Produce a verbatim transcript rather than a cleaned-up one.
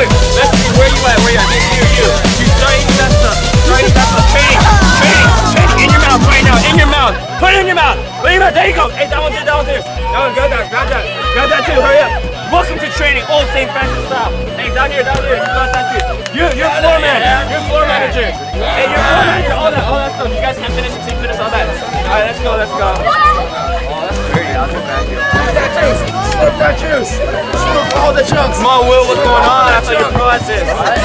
quick. Let's see where you at. Where you at? You, you. You start eating that stuff. Start eating that stuff. Training. Training. Training. In your mouth right now. In your mouth. Put it in your mouth. Put it in your mouth. There you go. Hey, that one did. That one did. That one. Grab that. Grab that. Grab that too. Hurry up. Welcome to training. Old Saint Francis style. Hey, down here. Down here. You got that too. You, you're floor manager. You're floor manager. Hey, you're floor manager. All that. All that stuff. You guys can finish in two minutes. All that. All right. Let's go. Let's go. Oh, that's dirty. I'll get back here. That juice. Slurp that juice. Slurp all the chunks. Come on, Will. What's going on? I thought you were pro at this.